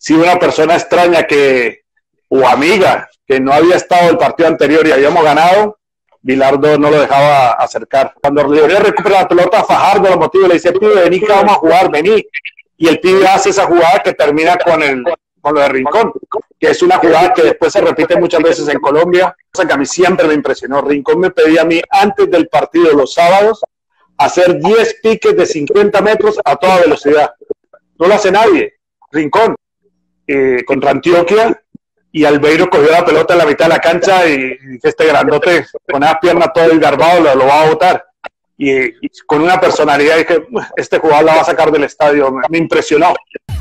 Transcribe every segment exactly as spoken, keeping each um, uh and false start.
si una persona extraña que, o amiga, que no había estado el partido anterior y habíamos ganado, Bilardo no lo dejaba acercar. Cuando Leonel recupera la pelota, Fajardo lo motiva y le dice, pibe, vení que vamos a jugar, vení. Y el pibe hace esa jugada que termina con, el, con lo de Rincón, que es una jugada que después se repite muchas veces en Colombia, cosa que a mí siempre me impresionó. Rincón me pedía a mí, antes del partido los sábados, hacer diez piques de cincuenta metros a toda velocidad. No lo hace nadie. Rincón, eh, contra Antioquia, y Albeiro cogió la pelota en la mitad de la cancha y, y este grandote con las piernas todo desgarbado lo, lo va a botar. Y, y con una personalidad dije, este jugador la va a sacar del estadio. Me, me impresionó.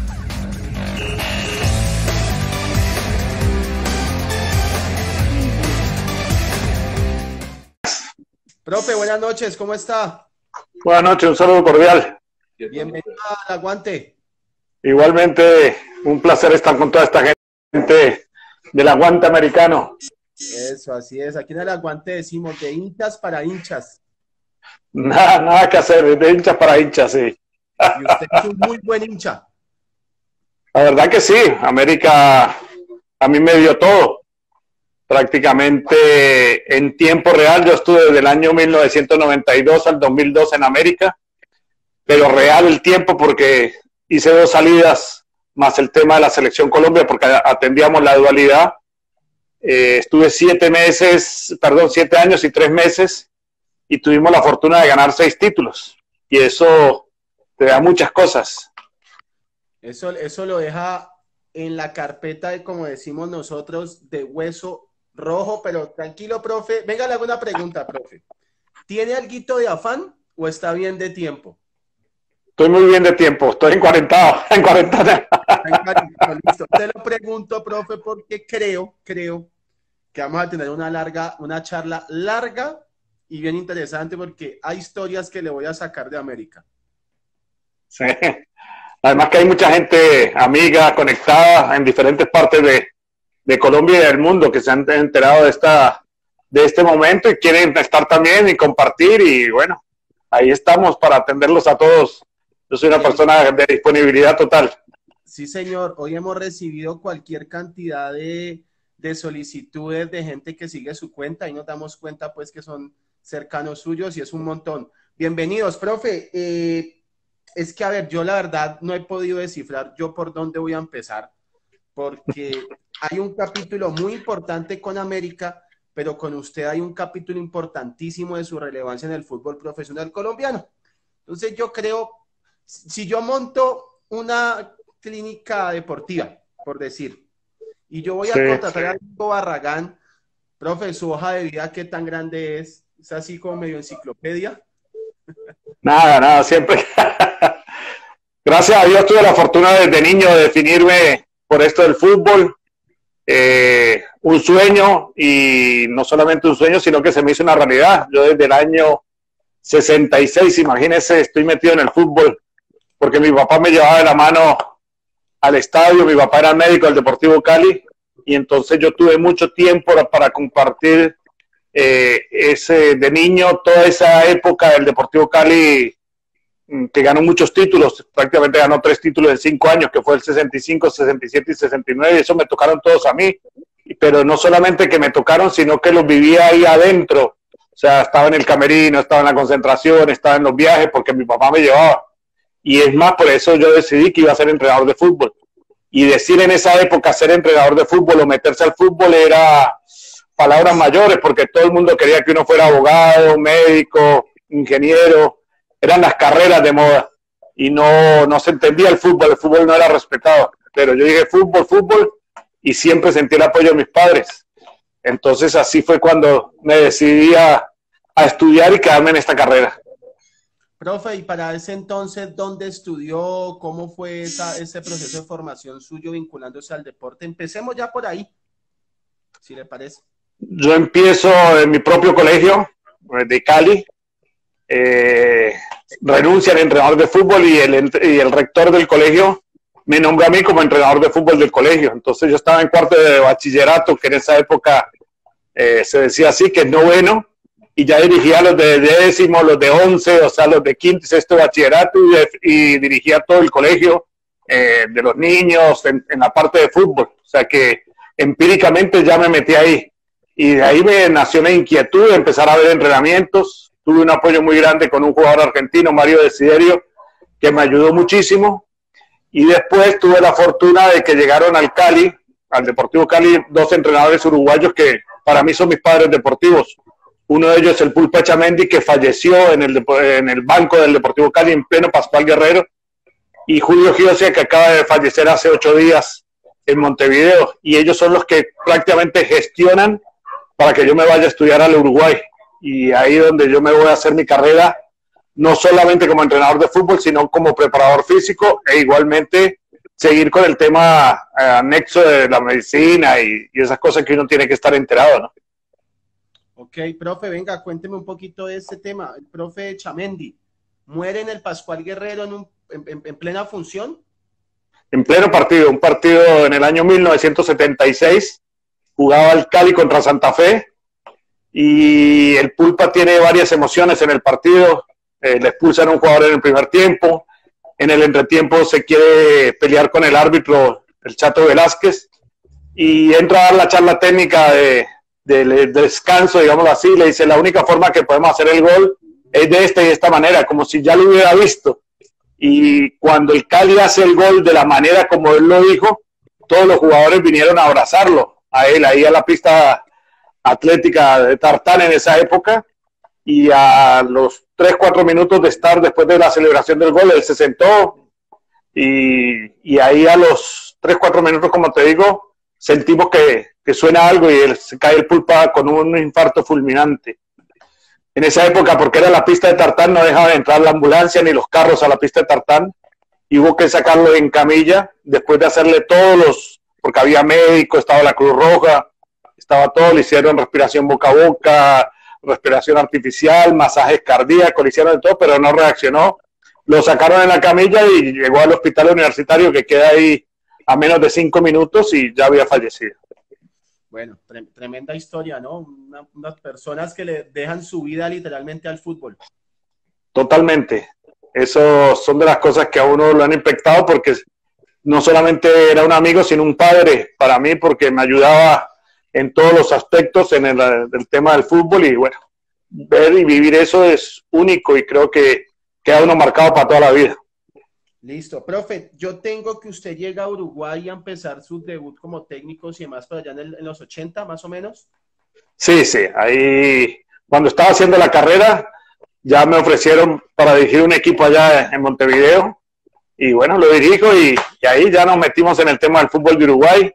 Profe, buenas noches, ¿cómo está? Buenas noches, un saludo cordial. Bienvenido al Aguante. Igualmente, un placer estar con toda esta gente del Aguante americano. Eso, así es. Aquí en el Aguante decimos de hinchas para hinchas. Nada, nada que hacer, de hinchas para hinchas, sí. Y usted es un muy buen hincha. La verdad que sí, América a mí me dio todo. Prácticamente en tiempo real, yo estuve desde el año mil novecientos noventa y dos al dos mil dos en América, pero real el tiempo porque hice dos salidas, más el tema de la Selección Colombia, porque atendíamos la dualidad. Eh, estuve siete meses, perdón, siete años y tres meses, y tuvimos la fortuna de ganar seis títulos, y eso te da muchas cosas. Eso, eso lo deja en la carpeta de, como decimos nosotros, de hueso rojo, pero tranquilo, profe. Venga, le hago una pregunta, profe. ¿Tiene alguito de afán o está bien de tiempo? Estoy muy bien de tiempo, estoy en cuarentena. En cuarentena. Listo. Te lo pregunto, profe, porque creo, creo que vamos a tener una larga, una charla larga y bien interesante, porque hay historias que le voy a sacar de América. Sí. Además que hay mucha gente amiga, conectada en diferentes partes de, de Colombia y del mundo que se han enterado de, esta, de este momento y quieren estar también y compartir, y bueno, ahí estamos para atenderlos a todos. Yo soy una sí. persona de disponibilidad total. Sí, señor. Hoy hemos recibido cualquier cantidad de, de solicitudes de gente que sigue su cuenta y nos damos cuenta pues que son cercanos suyos y es un montón. Bienvenidos, profe. Eh, es que, a ver, yo la verdad no he podido descifrar yo por dónde voy a empezar, porque hay un capítulo muy importante con América, pero con usted hay un capítulo importantísimo de su relevancia en el fútbol profesional colombiano. Entonces yo creo, si yo monto una clínica deportiva, por decir, y yo voy a sí, contratar sí. a Diego Barragán, profe, su hoja de vida, ¿qué tan grande es? ¿Es así como medio enciclopedia? Nada, nada, siempre. Gracias a Dios tuve la fortuna desde niño de definirme por esto del fútbol. Eh, un sueño, y no solamente un sueño, sino que se me hizo una realidad. Yo desde el año sesenta y seis, imagínense, estoy metido en el fútbol, porque mi papá me llevaba de la mano al estadio. Mi papá era médico del Deportivo Cali, y entonces yo tuve mucho tiempo para compartir eh, ese de niño, toda esa época del Deportivo Cali, que ganó muchos títulos, prácticamente ganó tres títulos en cinco años, que fue el sesenta y cinco, sesenta y siete y sesenta y nueve, y eso me tocaron todos a mí, pero no solamente que me tocaron, sino que los vivía ahí adentro. O sea, estaba en el camerino, estaba en la concentración, estaba en los viajes, porque mi papá me llevaba. Y es más, por eso yo decidí que iba a ser entrenador de fútbol. Y decir en esa época ser entrenador de fútbol o meterse al fútbol era palabras mayores, porque todo el mundo quería que uno fuera abogado, médico, ingeniero. Eran las carreras de moda y no, no se entendía el fútbol, el fútbol no era respetado. Pero yo dije fútbol, fútbol, y siempre sentí el apoyo de mis padres. Entonces así fue cuando me decidí a, a estudiar y quedarme en esta carrera. Profe, y para ese entonces, ¿dónde estudió? ¿Cómo fue esa, ese proceso de formación suyo vinculándose al deporte? Empecemos ya por ahí, si le parece. Yo empiezo en mi propio colegio de Cali. Eh, renuncia al entrenador de fútbol y el, y el rector del colegio me nombró a mí como entrenador de fútbol del colegio. Entonces yo estaba en cuarto de bachillerato, que en esa época eh, se decía así, que es noveno, y ya dirigía a los de décimo, los de once, o sea, los de quinto y sexto bachillerato, y, y dirigía todo el colegio, eh, de los niños, en, en la parte de fútbol. O sea que empíricamente ya me metí ahí. Y de ahí me nació la inquietud de empezar a ver entrenamientos. Tuve un apoyo muy grande con un jugador argentino, Mario Desiderio, que me ayudó muchísimo. Y después tuve la fortuna de que llegaron al Cali, al Deportivo Cali, dos entrenadores uruguayos que para mí son mis padres deportivos. Uno de ellos es el Pulpo Echamendi, que falleció en el, en el banco del Deportivo Cali en pleno Pascual Guerrero. Y Julio Giosia, que acaba de fallecer hace ocho días en Montevideo. Y ellos son los que prácticamente gestionan para que yo me vaya a estudiar al Uruguay. Y ahí donde yo me voy a hacer mi carrera, no solamente como entrenador de fútbol, sino como preparador físico, e igualmente seguir con el tema eh, anexo de la medicina y, y esas cosas que uno tiene que estar enterado, ¿no? Ok, profe, venga, cuénteme un poquito de este tema. El profe Echamendi, ¿muere en el Pascual Guerrero en, un, en, en plena función? En pleno partido, un partido en el año mil novecientos setenta y seis, jugaba el Cali contra Santa Fe, y el Pulpa tiene varias emociones en el partido. Eh, le expulsan a un jugador en el primer tiempo, en el entretiempo se quiere pelear con el árbitro, el Chato Velázquez, y entra a dar la charla técnica de, de, de descanso, digámoslo así. Le dice: la única forma que podemos hacer el gol es de esta y de esta manera, como si ya lo hubiera visto. Y cuando el Cali hace el gol de la manera como él lo dijo, todos los jugadores vinieron a abrazarlo, a él, ahí a la pista atlética de Tartán en esa época, y a los tres, cuatro minutos de estar después de la celebración del gol, él se sentó, y, y ahí a los tres, cuatro minutos, como te digo, sentimos que, que suena algo y él, se cae el Pulpa con un infarto fulminante. En esa época, porque era la pista de Tartán, no dejaba de entrar la ambulancia ni los carros a la pista de Tartán, y hubo que sacarlo en camilla, después de hacerle todos los, porque había médico, estaba la Cruz Roja, estaba todo, le hicieron respiración boca a boca, respiración artificial, masajes cardíacos, le hicieron de todo, pero no reaccionó. Lo sacaron en la camilla y llegó al hospital universitario, que queda ahí a menos de cinco minutos, y ya había fallecido. Bueno, tre tremenda historia, ¿no? Una, unas personas que le dejan su vida literalmente al fútbol. Totalmente. Eso son de las cosas que a uno lo han impactado, porque no solamente era un amigo, sino un padre para mí, porque me ayudaba en todos los aspectos en el, el tema del fútbol. Y bueno, ver y vivir eso es único, y creo que queda uno marcado para toda la vida. Listo. Profe, yo tengo que usted llega a Uruguay a empezar su debut como técnico y demás, pero allá en, el, en los ochenta, más o menos. Sí, sí. Ahí, cuando estaba haciendo la carrera, ya me ofrecieron para dirigir un equipo allá en Montevideo. Y bueno, lo dirijo, y, y ahí ya nos metimos en el tema del fútbol de Uruguay.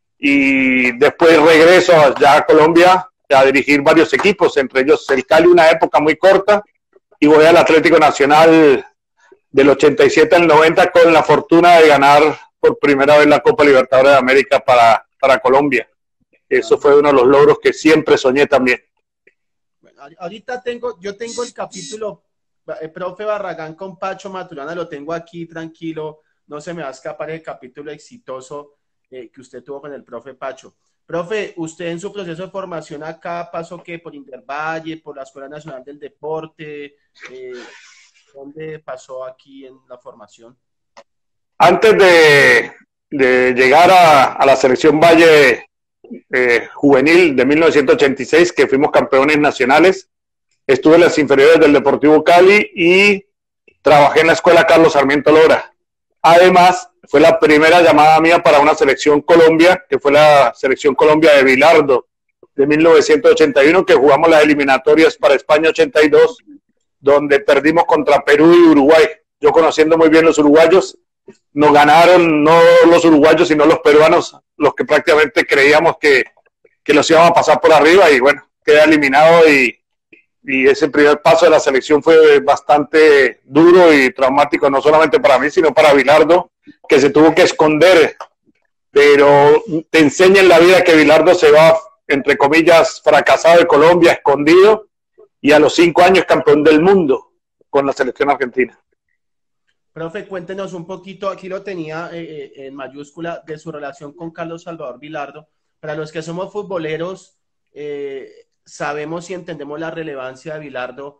Y después regreso ya a Colombia a dirigir varios equipos, entre ellos el Cali, una época muy corta, y voy al Atlético Nacional del ochenta y siete al noventa, con la fortuna de ganar por primera vez la Copa Libertadores de América para, para Colombia. Eso fue uno de los logros que siempre soñé también. Bueno, ahorita tengo, yo tengo el capítulo, el profe Barragán con Pacho Maturana, lo tengo aquí tranquilo, no se me va a escapar el capítulo exitoso eh, que usted tuvo con el profe Pacho. Profe, usted en su proceso de formación acá pasó que por Intervalle, por la Escuela Nacional del Deporte, eh, ¿dónde pasó aquí en la formación? Antes de, de llegar a, a la selección Valle eh, juvenil de mil novecientos ochenta y seis, que fuimos campeones nacionales, estuve en las inferiores del Deportivo Cali y trabajé en la Escuela Carlos Sarmiento Lora. Además, fue la primera llamada mía para una selección Colombia, que fue la selección Colombia de Bilardo de mil novecientos ochenta y uno, que jugamos las eliminatorias para España ochenta y dos, donde perdimos contra Perú y Uruguay. Yo, conociendo muy bien los uruguayos, nos ganaron no los uruguayos, sino los peruanos, los que prácticamente creíamos que, que los íbamos a pasar por arriba, y bueno, quedé eliminado, y, y ese primer paso de la selección fue bastante duro y traumático, no solamente para mí, sino para Bilardo, que se tuvo que esconder. Pero te enseña en la vida que Bilardo se va, entre comillas, fracasado de Colombia, escondido, y a los cinco años campeón del mundo con la selección argentina. Profe, cuéntenos un poquito, aquí lo tenía eh, en mayúscula, de su relación con Carlos Salvador Bilardo. Para los que somos futboleros, eh, sabemos y entendemos la relevancia de Bilardo.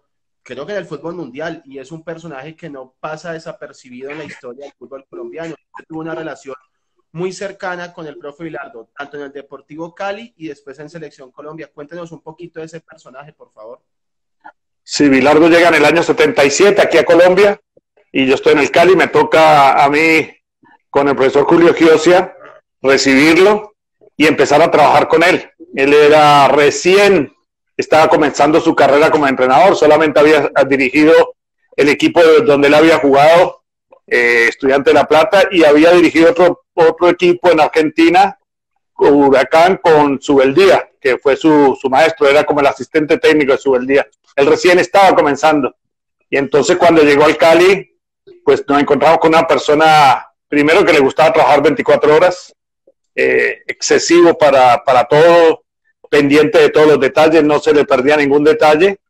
creo que en el fútbol mundial, y es un personaje que no pasa desapercibido en la historia del fútbol colombiano. Tuvo una relación muy cercana con el profe Bilardo, tanto en el Deportivo Cali y después en Selección Colombia. Cuéntenos un poquito de ese personaje, por favor. Sí, Bilardo llega en el año setenta y siete aquí a Colombia, y yo estoy en el Cali, me toca a mí con el profesor Julio Giosia recibirlo y empezar a trabajar con él. Él era recién, estaba comenzando su carrera como entrenador, solamente había dirigido el equipo donde él había jugado, eh, Estudiante de La Plata, y había dirigido otro, otro equipo en Argentina, Huracán, con Subeldía, que fue su, su maestro, era como el asistente técnico de Subeldía. Él recién estaba comenzando. Y entonces cuando llegó al Cali, pues nos encontramos con una persona, primero que le gustaba trabajar veinticuatro horas, eh, excesivo para, para todo, pendiente de todos los detalles, no se le perdía ningún detalle,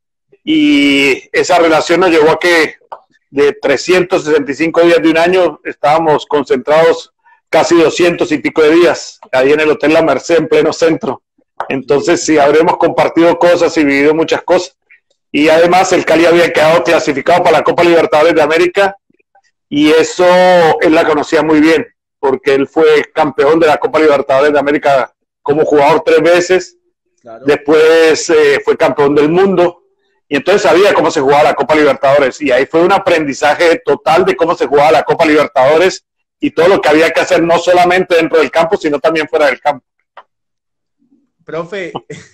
y esa relación nos llevó a que de trescientos sesenta y cinco días de un año estábamos concentrados casi doscientos y pico de días ahí en el Hotel La Merced, en pleno centro. Entonces sí, habremos compartido cosas y vivido muchas cosas, y además el Cali había quedado clasificado para la Copa Libertadores de América, y eso él la conocía muy bien, porque él fue campeón de la Copa Libertadores de América como jugador tres veces, claro. Después eh, fue campeón del mundo, y entonces sabía cómo se jugaba la Copa Libertadores, y ahí fue un aprendizaje total de cómo se jugaba la Copa Libertadores, y todo lo que había que hacer, no solamente dentro del campo, sino también fuera del campo. Profe,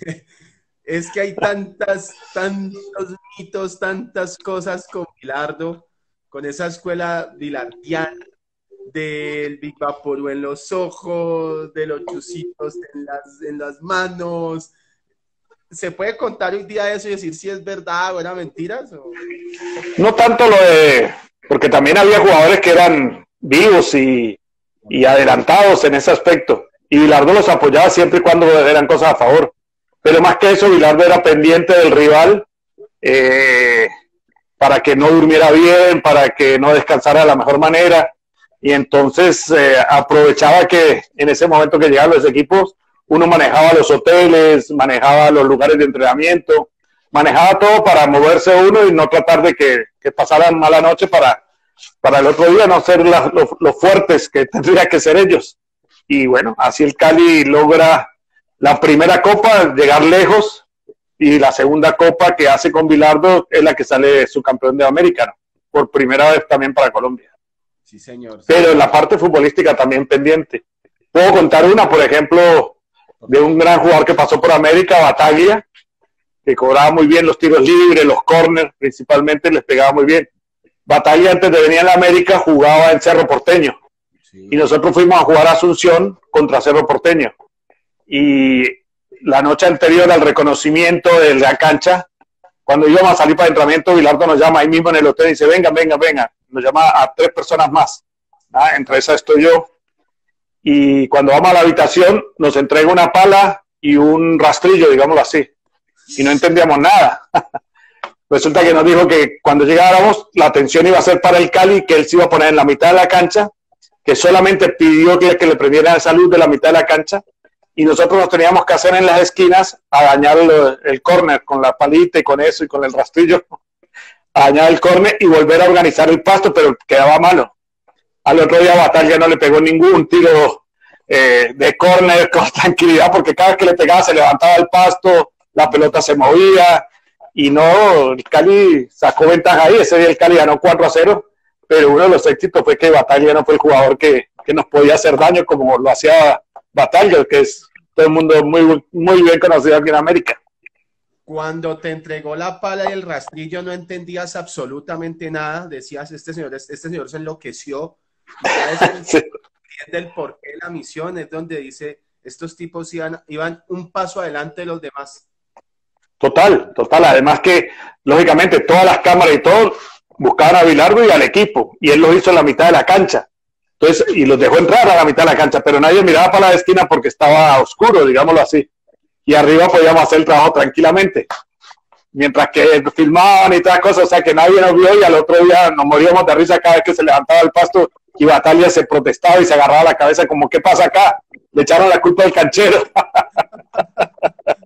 es que hay tantas, tantos mitos, tantas cosas con Bilardo, con esa escuela bilardiana, del Big Vaporú en los ojos, de los chusitos en las, en las manos. ¿Se puede contar hoy día eso y decir si es verdad o eran mentiras? ¿O? No tanto lo de... porque también había jugadores que eran vivos y, y adelantados en ese aspecto. Y Bilardo los apoyaba siempre y cuando eran cosas a favor. Pero más que eso, Bilardo era pendiente del rival, eh, para que no durmiera bien, para que no descansara de la mejor manera. Y entonces eh, aprovechaba que en ese momento que llegaban los equipos, uno manejaba los hoteles, manejaba los lugares de entrenamiento, manejaba todo para moverse uno y no tratar de que, que pasaran mala noche para, para el otro día no ser la, lo, lo fuertes que tendría que ser ellos. Y bueno, así el Cali logra la primera copa, llegar lejos, y la segunda copa que hace con Bilardo es la que sale subcampeón de América, ¿no? Por primera vez también para Colombia. Sí, señor. Sí. Pero en la parte futbolística también pendiente. Puedo contar una, por ejemplo, de un gran jugador que pasó por América, Bataglia, que cobraba muy bien los tiros libres, los corners, principalmente les pegaba muy bien. Bataglia, antes de venir a la América, jugaba en Cerro Porteño. Sí. Y nosotros fuimos a jugar a Asunción contra Cerro Porteño. Y la noche anterior al reconocimiento de la cancha, cuando íbamos a salir para el entrenamiento, Bilardo nos llama ahí mismo en el hotel y dice, venga, venga, venga. Nos llama a tres personas más. ¿Ah? Entre esas estoy yo. Y cuando vamos a la habitación, nos entrega una pala y un rastrillo, digámoslo así. Y no entendíamos nada. Resulta que nos dijo que cuando llegáramos, la atención iba a ser para el Cali, que él se iba a poner en la mitad de la cancha, que solamente pidió que, que le prendieran esa luz de la mitad de la cancha, y nosotros nos teníamos que hacer en las esquinas a dañar el, el córner con la palita y con eso y con el rastrillo, a dañar el córner y volver a organizar el pasto, pero quedaba malo. Al otro día Bataglia no le pegó ningún tiro eh, de córner con tranquilidad, porque cada vez que le pegaba se levantaba el pasto, la pelota se movía, y no, el Cali sacó ventaja ahí. Ese día el Cali ganó cuatro a cero, pero uno de los éxitos fue que Bataglia no fue el jugador que, que nos podía hacer daño como lo hacía Bataglia, que es todo el mundo muy, muy bien conocido aquí en América. Cuando te entregó la pala y el rastrillo no entendías absolutamente nada, decías, este señor, este señor se enloqueció. Sí. Entiende el porqué de la misión, es donde dice, estos tipos iban, iban un paso adelante de los demás. Total, total, además que, lógicamente, todas las cámaras y todo buscaban a Bilardo y al equipo, y él los hizo en la mitad de la cancha. Entonces, y los dejó entrar a la mitad de la cancha, pero nadie miraba para la esquina porque estaba oscuro, digámoslo así. Y arriba podíamos hacer el trabajo tranquilamente. Mientras que filmaban y todas las cosas, o sea que nadie nos vio, y al otro día nos moríamos de risa cada vez que se levantaba el pasto y Bataglia se protestaba y se agarraba la cabeza como, ¿qué pasa acá? Le echaron la culpa al canchero.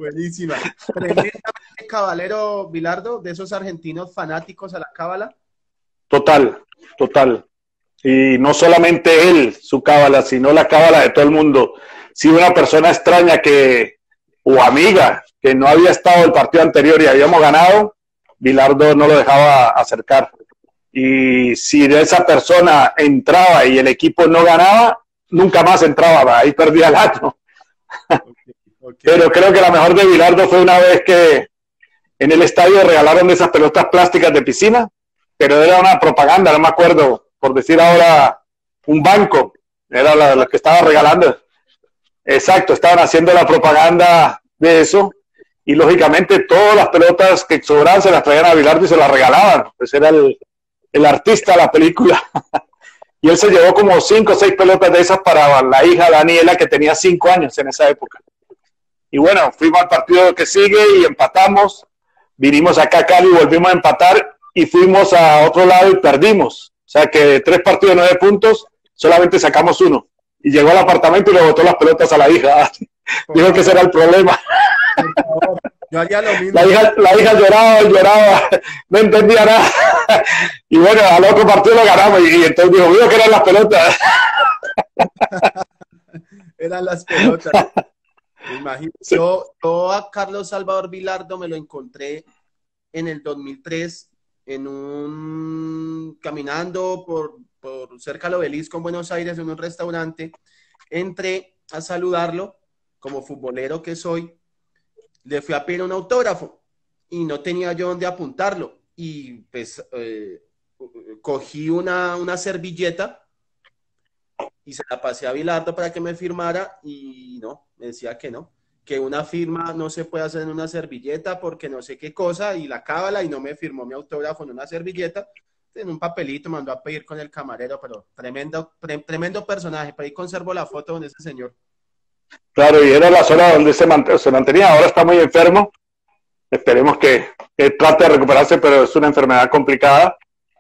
buenísima. Tremendamente cabalero, Bilardo, de esos argentinos fanáticos a la cábala. Total, total. Y no solamente él, su cábala, sino la cábala de todo el mundo. Si una persona extraña que, o amiga, que no había estado el partido anterior y habíamos ganado, Bilardo no lo dejaba acercar. Y si de esa persona entraba y el equipo no ganaba, nunca más entraba, ahí perdía el año. Okay, okay. Pero creo que la mejor de Bilardo fue una vez que en el estadio regalaron de esas pelotas plásticas de piscina, pero era una propaganda, no me acuerdo, por decir ahora, un banco, era la, la que estaba regalando. Exacto, estaban haciendo la propaganda de eso, y lógicamente todas las pelotas que sobraban se las traían a Bilardo y se las regalaban, pues era el, el artista de la película. Y él se llevó como cinco o seis pelotas de esas para la hija Daniela, que tenía cinco años en esa época. Y bueno, fuimos al partido que sigue y empatamos, vinimos acá a Cali y volvimos a empatar, y fuimos a otro lado y perdimos. O sea que de tres partidos de nueve puntos, solamente sacamos uno. Y llegó al apartamento y le botó las pelotas a la hija. Dijo que ese era el problema. Yo haría lo mismo. La hija, la hija lloraba y lloraba, no entendía nada. Y bueno, al otro partido lo ganamos. Y, y entonces dijo, vio que eran las pelotas. Eran las pelotas. Me imagino. Sí. Yo, yo a Carlos Salvador Bilardo me lo encontré en el dos mil tres en un caminando por, por cerca del Obelisco en Buenos Aires, en un restaurante. Entré a saludarlo como futbolero que soy, le fui a pedir un autógrafo y no tenía yo dónde apuntarlo, y pues eh, cogí una, una servilleta y se la pasé a Bilardo para que me firmara, y no, me decía que no, que una firma no se puede hacer en una servilleta porque no sé qué cosa, y la cábala, y no me firmó mi autógrafo en una servilleta, en un papelito, mandó a pedir con el camarero, pero tremendo, tre tremendo personaje. Por ahí conservo la foto de ese señor. Claro, y era la zona donde se, mant se mantenía, ahora está muy enfermo, esperemos que, que trate de recuperarse, pero es una enfermedad complicada,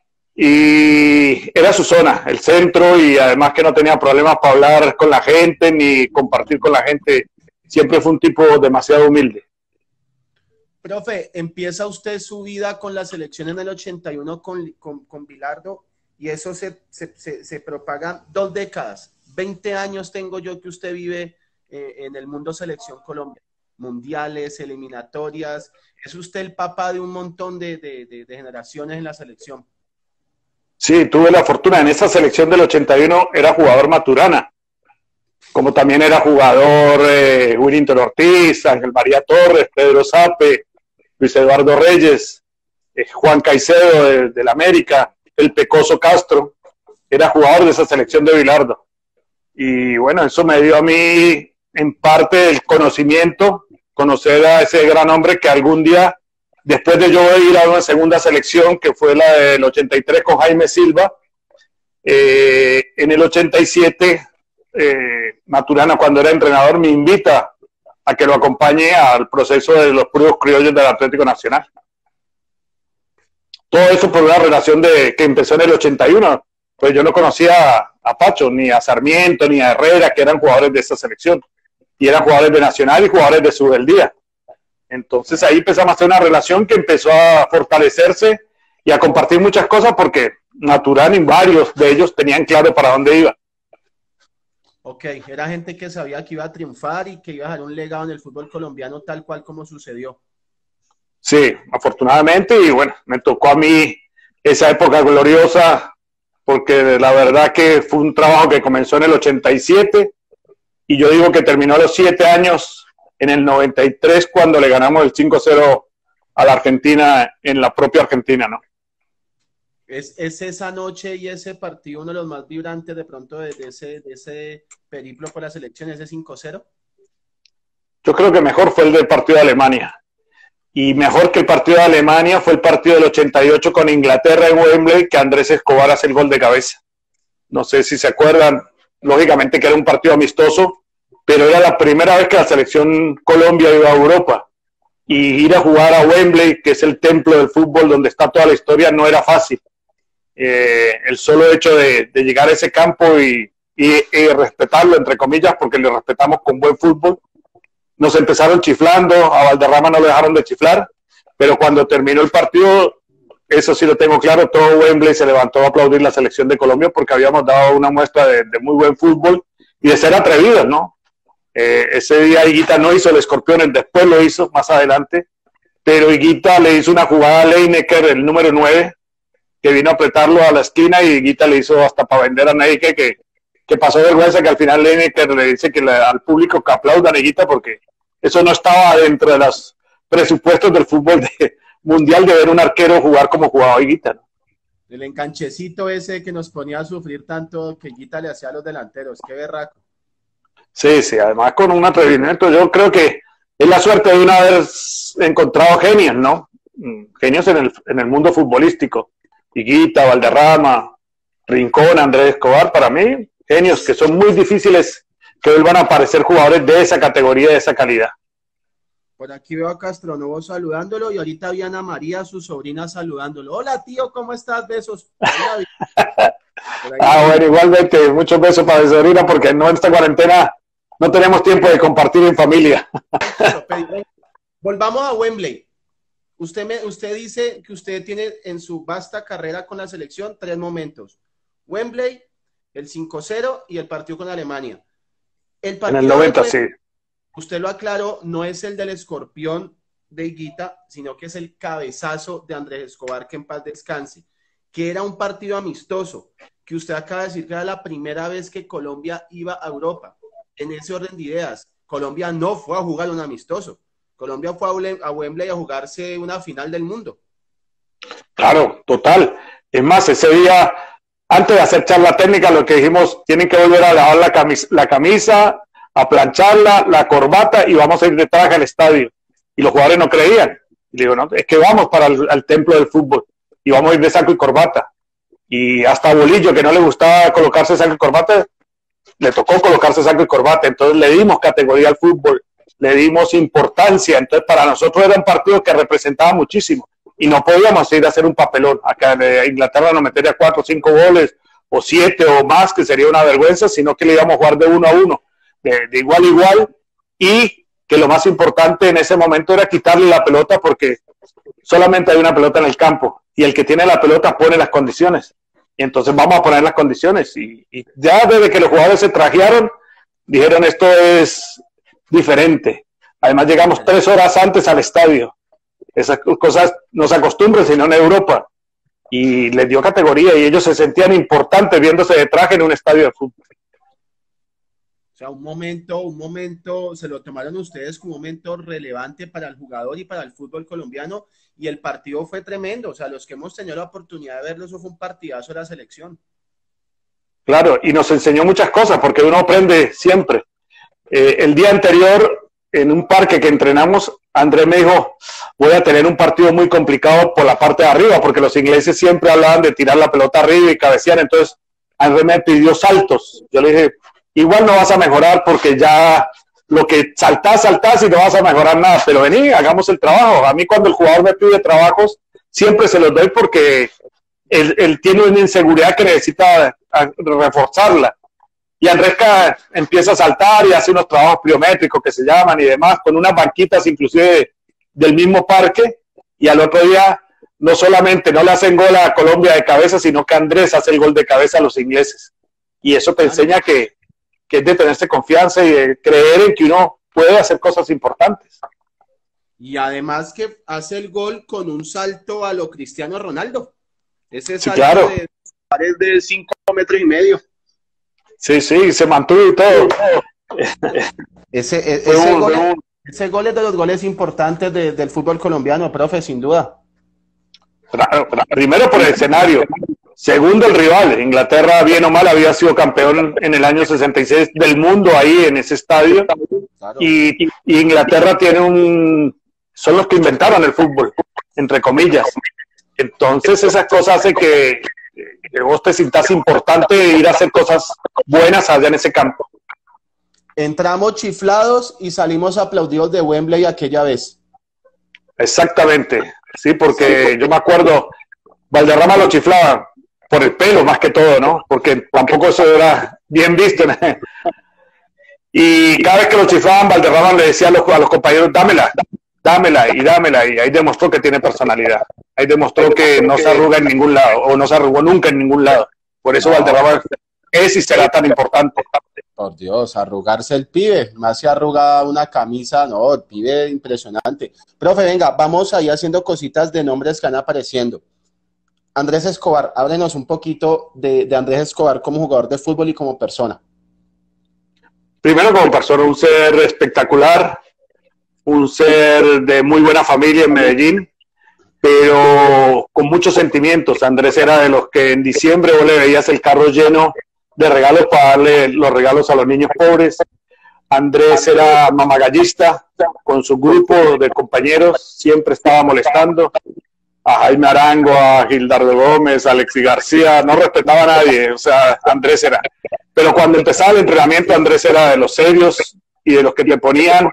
y era su zona, el centro, y además que no tenía problemas para hablar con la gente, ni compartir con la gente, siempre fue un tipo demasiado humilde. Profe, empieza usted su vida con la selección en el ochenta y uno con, con, con Bilardo, y eso se, se, se, se propaga dos décadas, veinte años tengo yo que usted vive eh, en el mundo selección Colombia, mundiales, eliminatorias, es usted el papá de un montón de, de, de, de generaciones en la selección. Sí, tuve la fortuna, en esa selección del ochenta y uno era jugador Maturana, como también era jugador eh, Willington Ortiz, Ángel María Torres, Pedro Sape, Luis Eduardo Reyes, eh, Juan Caicedo del de América, el Pecoso Castro, era jugador de esa selección de Bilardo. Y bueno, eso me dio a mí en parte el conocimiento, conocer a ese gran hombre que algún día, después de yo ir a una segunda selección, que fue la del ochenta y tres con Jaime Silva, eh, en el ochenta y siete, eh, Maturana, cuando era entrenador, me invita a que lo acompañe al proceso de los puros criollos del Atlético Nacional. Todo eso por una relación de, que empezó en el ochenta y uno, pues yo no conocía a, a Pacho, ni a Sarmiento, ni a Herrera, que eran jugadores de esa selección, y eran jugadores de Nacional y jugadores de Subeldía. Entonces ahí empezamos a hacer una relación que empezó a fortalecerse y a compartir muchas cosas, porque Maturana y varios de ellos tenían claro para dónde iba. Ok, era gente que sabía que iba a triunfar y que iba a dejar un legado en el fútbol colombiano tal cual como sucedió. Sí, afortunadamente, y bueno, me tocó a mí esa época gloriosa, porque la verdad que fue un trabajo que comenzó en el ochenta y siete, y yo digo que terminó a los siete años en el noventa y tres, cuando le ganamos el cinco cero a la Argentina, en la propia Argentina, ¿no? ¿Es, es esa noche y ese partido uno de los más vibrantes de pronto de, de, ese, de ese periplo por la selección, ese cinco cero? Yo creo que mejor fue el del partido de Alemania. Y mejor que el partido de Alemania fue el partido del ochenta y ocho con Inglaterra en Wembley, que Andrés Escobar hace el gol de cabeza. No sé si se acuerdan, lógicamente que era un partido amistoso, pero era la primera vez que la selección Colombia iba a Europa. Y ir a jugar a Wembley, que es el templo del fútbol donde está toda la historia, no era fácil. Eh, el solo hecho de, de llegar a ese campo y, y, y respetarlo, entre comillas, porque le respetamos con buen fútbol, nos empezaron chiflando, a Valderrama no lo dejaron de chiflar, pero cuando terminó el partido, eso sí lo tengo claro, todo Wembley se levantó a aplaudir la selección de Colombia porque habíamos dado una muestra de, de muy buen fútbol y de ser atrevidos, ¿no? Eh, ese día Higuita no hizo el escorpión, después lo hizo más adelante, pero Higuita le hizo una jugada a Lineker, el número nueve, que vino a apretarlo a la esquina y Higuita le hizo hasta para vender a Neike, que, que pasó vergüenza, que al final Lineker le dice que le, al público que aplaudan a Higuita porque eso no estaba dentro de los presupuestos del fútbol de, mundial de ver un arquero jugar como jugaba Higuita, ¿no? El enganchecito ese que nos ponía a sufrir tanto que Higuita le hacía a los delanteros, qué berraco. Sí, sí, además con un atrevimiento, yo creo que es la suerte de una haber encontrado genios, ¿no? Genios en el, en el mundo futbolístico. Higuita, Valderrama, Rincón, Andrés Escobar, para mí, genios que son muy difíciles que vuelvan a aparecer jugadores de esa categoría, de esa calidad. Por aquí veo a Castronovo saludándolo y ahorita vi a Ana María, su sobrina, saludándolo. Hola, tío, ¿cómo estás? Besos. Ah, bueno, igualmente, muchos besos para mi sobrina porque no en esta cuarentena no tenemos tiempo de compartir en familia. Volvamos a Wembley. Usted, me, usted dice que usted tiene en su vasta carrera con la selección tres momentos. Wembley, el cinco cero y el partido con Alemania. El partido en el noventa, sí. Usted lo aclaró, no es el del escorpión de Higuita, sino que es el cabezazo de Andrés Escobar, que en paz descanse, que era un partido amistoso, que usted acaba de decir que era la primera vez que Colombia iba a Europa. En ese orden de ideas, Colombia no fue a jugar un amistoso. Colombia fue a Wembley a jugarse una final del mundo. Claro, total. Es más, ese día, antes de hacer charla técnica, lo que dijimos, tienen que volver a lavar la camisa, la camisa a plancharla, la corbata y vamos a ir de traje al estadio. Y los jugadores no creían. Y digo, no, es que vamos para el al templo del fútbol y vamos a ir de saco y corbata. Y hasta a Bolillo, que no le gustaba colocarse saco y corbata, le tocó colocarse saco y corbata. Entonces le dimos categoría al fútbol, le dimos importancia. Entonces para nosotros era un partido que representaba muchísimo y no podíamos ir a hacer un papelón. Acá en Inglaterra nos metería cuatro o cinco goles o siete o más, que sería una vergüenza, sino que le íbamos a jugar de uno a uno. De, de igual a igual, y que lo más importante en ese momento era quitarle la pelota porque solamente hay una pelota en el campo y el que tiene la pelota pone las condiciones y entonces vamos a poner las condiciones y, y ya desde que los jugadores se trajearon dijeron esto es diferente. Además llegamos tres horas antes al estadio, esas cosas no se acostumbran sino en Europa, y les dio categoría y ellos se sentían importantes viéndose de traje en un estadio de fútbol. O sea, un momento, un momento, se lo tomaron ustedes como un momento relevante para el jugador y para el fútbol colombiano, y el partido fue tremendo. O sea, los que hemos tenido la oportunidad de verlo, eso fue un partidazo de la selección. Claro, y nos enseñó muchas cosas, porque uno aprende siempre. Eh, el día anterior, en un parque que entrenamos, Andrés me dijo, voy a tener un partido muy complicado por la parte de arriba, porque los ingleses siempre hablaban de tirar la pelota arriba y cabecear, entonces Andrés me pidió saltos. Yo le dije, igual no vas a mejorar porque ya lo que saltás, saltás y no vas a mejorar nada, pero vení, hagamos el trabajo. A mí cuando el jugador me pide trabajos, siempre se los doy porque él, él tiene una inseguridad que necesita reforzarla. Y Andresca empieza a saltar y hace unos trabajos pliométricos que se llaman y demás, con unas banquitas inclusive del mismo parque, y al otro día no solamente no le hacen gol a Colombia de cabeza, sino que Andrés hace el gol de cabeza a los ingleses. Y eso te enseña que que es de tenerse confianza y de creer en que uno puede hacer cosas importantes. Y además que hace el gol con un salto a lo Cristiano Ronaldo. Ese salto sí, claro. de pared de cinco metros y medio. Sí, sí, se mantuvo y todo. ese, ese, ese, un, gol, un... ese gol es de los goles importantes de, del fútbol colombiano, profe, sin duda. Primero por el escenario. Segundo, el rival. Inglaterra, bien o mal, había sido campeón en el año sesenta y seis del mundo ahí en ese estadio. Claro. Y, y Inglaterra tiene un... Son los que inventaron el fútbol, entre comillas. Entonces, esas cosas hacen que, que vos te sientas importante ir a hacer cosas buenas allá en ese campo. Entramos chiflados y salimos aplaudidos de Wembley aquella vez. Exactamente. Sí, porque yo me acuerdo, Valderrama lo chiflaba por el pelo más que todo, ¿no? Porque tampoco eso era bien visto. Y cada vez que lo chiflaban, Valderrama le decía a los, a los compañeros, dámela, dámela y dámela. Y ahí demostró que tiene personalidad. Ahí demostró que no se arruga en ningún lado, o no se arrugó nunca en ningún lado. Por eso Valderrama es y será tan importante. Por Dios, arrugarse el pibe, más se arruga una camisa, no, el pibe impresionante. Profe, venga, vamos ahí haciendo cositas de nombres que van apareciendo. Andrés Escobar, háblenos un poquito de, de Andrés Escobar como jugador de fútbol y como persona. Primero como persona, un ser espectacular, un ser de muy buena familia en Medellín, pero con muchos sentimientos. Andrés era de los que en diciembre vos le veías el carro lleno de regalos para darle los regalos a los niños pobres. Andrés era mamagallista, con su grupo de compañeros siempre estaba molestando a Jaime Arango, a Gildardo Gómez, a Alexis García, no respetaba a nadie, o sea, Andrés era. Pero cuando empezaba el entrenamiento, Andrés era de los serios y de los que le ponían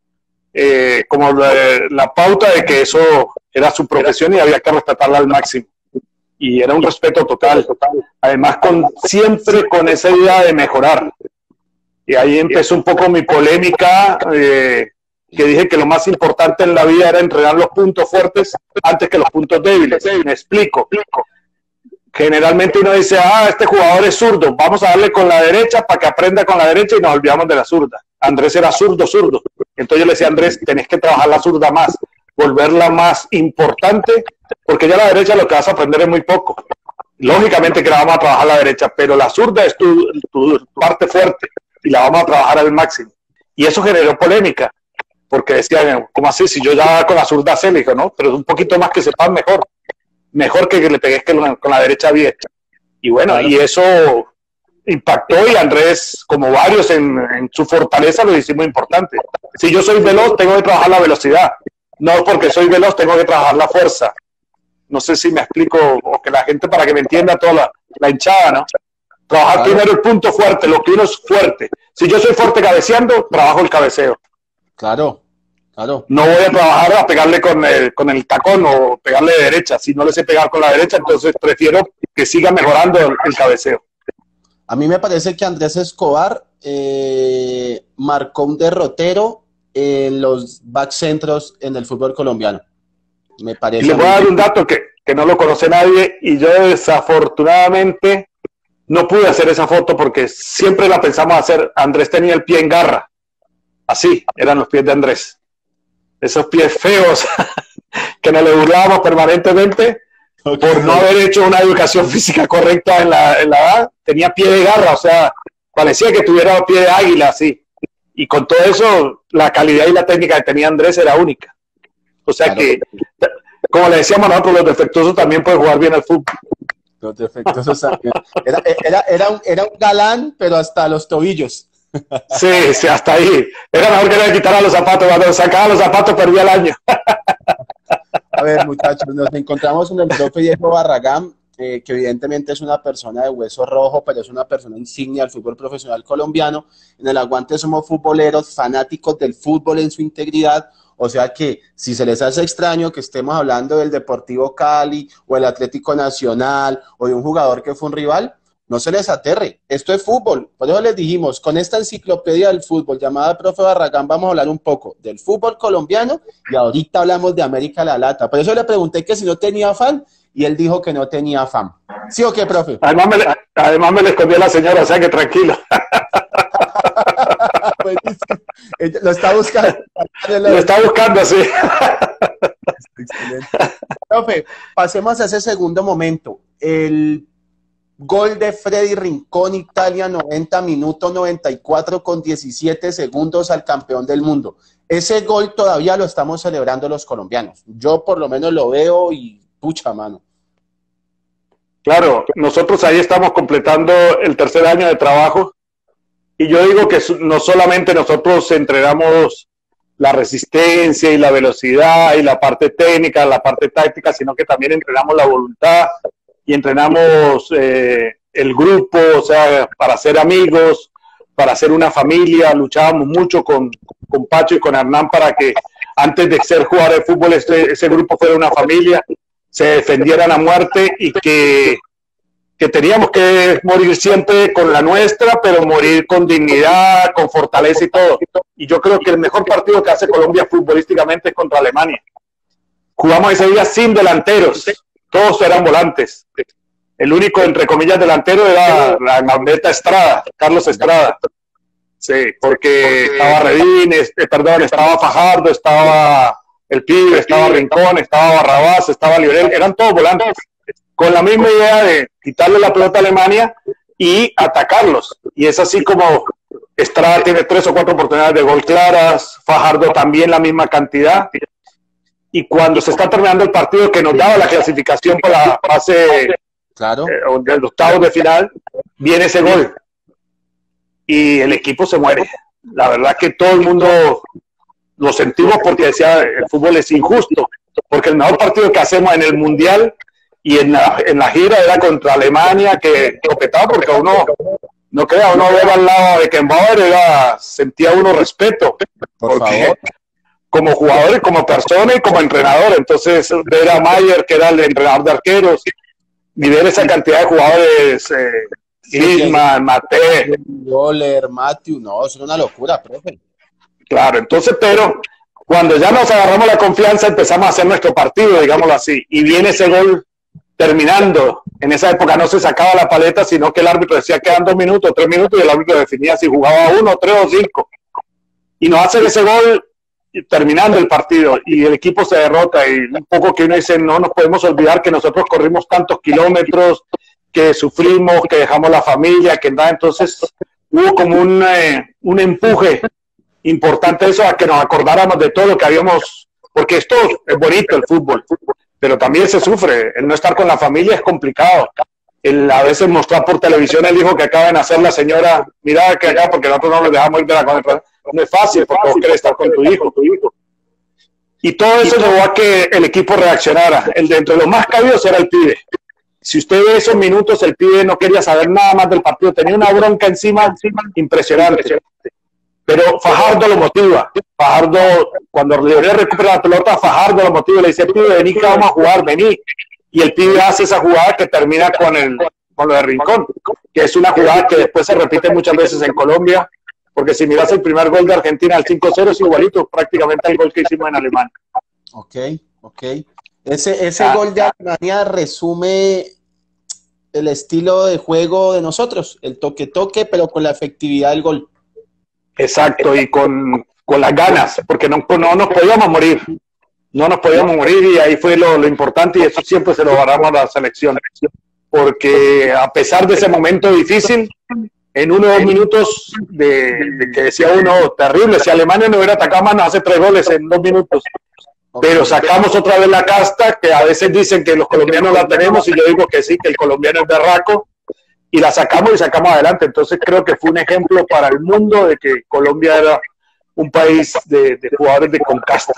eh, como la, la pauta de que eso era su profesión y había que respetarla al máximo. Y era un respeto total, además con, siempre con esa idea de mejorar. Y ahí empezó un poco mi polémica, eh, que dije que lo más importante en la vida era entrenar los puntos fuertes antes que los puntos débiles. Me explico. Generalmente uno dice, ah, este jugador es zurdo, vamos a darle con la derecha para que aprenda con la derecha y nos olvidamos de la zurda. Andrés era zurdo, zurdo. Entonces yo le decía a Andrés, tenés que trabajar la zurda más, volverla más importante, porque ya la derecha lo que vas a aprender es muy poco. Lógicamente que la vamos a trabajar la derecha, pero la zurda es tu, tu parte fuerte y la vamos a trabajar al máximo. Y eso generó polémica, porque decían, ¿cómo así? Si yo ya con la zurda sé, le dijo, no, pero es un poquito más que sepas mejor. Mejor que, que le pegues que con la derecha bien. Y bueno, claro. Y eso impactó y Andrés, como varios en, en su fortaleza, lo hicimos importante. Si yo soy veloz, tengo que trabajar la velocidad. No porque soy veloz, tengo que trabajar la fuerza. No sé si me explico, o que la gente, para que me entienda toda la, la hinchada, ¿no? Trabajar claro. Primero el punto fuerte, lo que uno es fuerte. Si yo soy fuerte cabeceando, trabajo el cabeceo. Claro. Claro. No voy a trabajar a pegarle con el, con el tacón o pegarle de derecha. Si no le sé pegar con la derecha, entonces prefiero que siga mejorando el, el cabeceo. A mí me parece que Andrés Escobar eh, marcó un derrotero en los backcentros en el fútbol colombiano. Me parece. Y le voy a dar un dato que, que no lo conoce nadie y yo desafortunadamente no pude hacer esa foto porque siempre la pensamos hacer. Andrés tenía el pie en garra. Así eran los pies de Andrés. Esos pies feos que nos le burlábamos permanentemente okay. Por no haber hecho una educación física correcta en la, en la edad. Tenía pie de garra, o sea, parecía que tuviera pie de águila, así. Y con todo eso, la calidad y la técnica que tenía Andrés era única. O sea claro. Que, como le decíamos nosotros, los defectuosos también pueden jugar bien al fútbol. Los defectuosos también. Era, era, era, un, era un galán, pero hasta los tobillos. Sí, sí, hasta ahí. Era mejor que le quitara los zapatos. Cuando sacaba los zapatos perdía el año. A ver, muchachos, nos encontramos con el profe Diego Barragán, eh, que evidentemente es una persona de hueso rojo, pero es una persona insignia del fútbol profesional colombiano. En el Aguante somos futboleros, fanáticos del fútbol en su integridad. O sea que si se les hace extraño que estemos hablando del Deportivo Cali o el Atlético Nacional o de un jugador que fue un rival, no se les aterre, esto es fútbol. Por eso les dijimos, con esta enciclopedia del fútbol llamada Profe Barragán vamos a hablar un poco del fútbol colombiano y ahorita hablamos de América la Lata. Por eso le pregunté que si no tenía afán y él dijo que no tenía afán. ¿Sí o qué, profe? Además me, además me le escondió a la señora, o sea que tranquilo. Lo está buscando. Lo está buscando, sí. Excelente. Profe, pasemos a ese segundo momento. El gol de Freddy Rincón, Italia, noventa minutos, noventa y cuatro con diecisiete segundos al campeón del mundo. Ese gol todavía lo estamos celebrando los colombianos. Yo por lo menos lo veo y pucha mano. Claro, nosotros ahí estamos completando el tercer año de trabajo y yo digo que no solamente nosotros entrenamos la resistencia y la velocidad y la parte técnica, la parte táctica, sino que también entrenamos la voluntad y entrenamos eh, el grupo, o sea, para ser amigos, para ser una familia. Luchábamos mucho con, con Pacho y con Hernán para que antes de ser jugador de fútbol este, ese grupo fuera una familia, se defendieran a muerte y que que teníamos que morir siempre con la nuestra, pero morir con dignidad, con fortaleza y todo. Y yo creo que el mejor partido que hace Colombia futbolísticamente es contra Alemania. Jugamos ese día sin delanteros, todos eran volantes. El único, entre comillas, delantero era la Gambetta Estrada, Carlos Estrada. Sí, porque estaba Redín, este, perdón, estaba Fajardo, estaba el Pibe, estaba Rincón, estaba Barrabás, estaba Lionel, eran todos volantes, con la misma idea de quitarle la pelota a Alemania y atacarlos. Y es así como Estrada tiene tres o cuatro oportunidades de gol claras, Fajardo también la misma cantidad. Y cuando se está terminando el partido que nos daba la clasificación para la fase claro. eh, de los octavos de final, viene ese gol. Y el equipo se muere. La verdad que todo el mundo lo sentimos porque decía, el fútbol es injusto, porque el mejor partido que hacemos en el Mundial y en la, en la gira era contra Alemania, que topetaba porque uno, no crea, uno ver al lado de Beckenbauer, era, sentía uno respeto. Por porque, favor. Como jugador y como persona y como entrenador. Entonces, ver a Mayer, que era el entrenador de arqueros, y ver esa cantidad de jugadores... Eh, Griezmann, Mate, Goller, Matthew, no, es una locura, profe. Claro, entonces, pero cuando ya nos agarramos la confianza, empezamos a hacer nuestro partido, digámoslo así, y viene ese gol terminando. En esa época no se sacaba la paleta, sino que el árbitro decía quedan dos minutos, tres minutos, y el árbitro definía si jugaba uno, tres o cinco. Y nos hacen ese gol terminando el partido, y el equipo se derrota, y un poco que uno dice, no nos podemos olvidar que nosotros corrimos tantos kilómetros, que sufrimos, que dejamos la familia, que nada, entonces hubo como un, eh, un empuje importante eso a que nos acordáramos de todo lo que habíamos, porque esto es bonito el fútbol, pero también se sufre, el no estar con la familia es complicado, el a veces mostrar por televisión el hijo que acaba de nacer la señora, mira que acá porque nosotros no nos dejamos ir de la contra, no es fácil porque vos querés estar con tu hijo, tu hijo. Y todo eso llevó a que el equipo reaccionara, el dentro de los más cabidos era el Pibe. Si usted ve esos minutos, el Pibe no quería saber nada más del partido, tenía una bronca encima, encima impresionante. Pero Fajardo lo motiva. Fajardo, cuando Leonel recupera la pelota, Fajardo lo motiva, le dice, Pibe, vení que vamos a jugar, vení. Y el Pibe hace esa jugada que termina con, el, con lo de Rincón, que es una jugada que después se repite muchas veces en Colombia, porque si miras el primer gol de Argentina, el cinco cero, es igualito prácticamente al gol que hicimos en Alemania. Ok, ok. Ese, ese ah, gol de Alemania resume el estilo de juego de nosotros, el toque-toque, pero con la efectividad del gol. Exacto, y con, con las ganas, porque no, no nos podíamos morir, no nos podíamos morir, y ahí fue lo, lo importante, y eso siempre se lo guardamos a la selección, porque a pesar de ese momento difícil, en uno o dos minutos de, de que decía uno, terrible, si Alemania no hubiera atacado más, nos hace tres goles en dos minutos. Pero sacamos otra vez la casta, que a veces dicen que los colombianos la tenemos, y yo digo que sí, que el colombiano es berraco, y la sacamos y sacamos adelante. Entonces creo que fue un ejemplo para el mundo de que Colombia era un país de, de jugadores de con casta.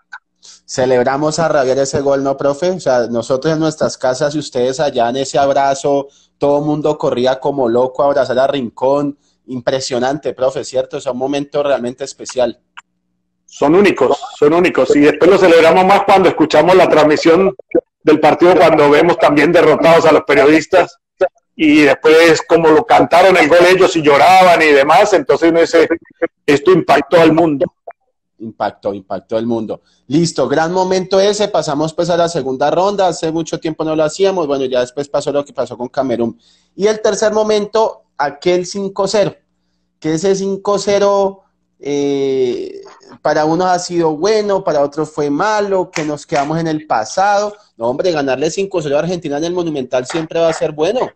Celebramos a rabiar ese gol, ¿no, profe? O sea, nosotros en nuestras casas y ustedes allá en ese abrazo, todo el mundo corría como loco a abrazar a Rincón. Impresionante, profe, ¿cierto? O sea, un momento realmente especial. Son únicos, son únicos, y después lo celebramos más cuando escuchamos la transmisión del partido, cuando vemos también derrotados a los periodistas, y después como lo cantaron el gol ellos y lloraban y demás, entonces uno dice, esto impactó al mundo. Impactó, impactó el mundo. Listo, gran momento ese, pasamos pues a la segunda ronda, hace mucho tiempo no lo hacíamos, bueno, ya después pasó lo que pasó con Camerún. Y el tercer momento, aquel cinco cero, que ese cinco cero... Eh, para unos ha sido bueno, para otros fue malo, que nos quedamos en el pasado. No, hombre, ganarle cinco cero a Argentina en el Monumental siempre va a ser bueno.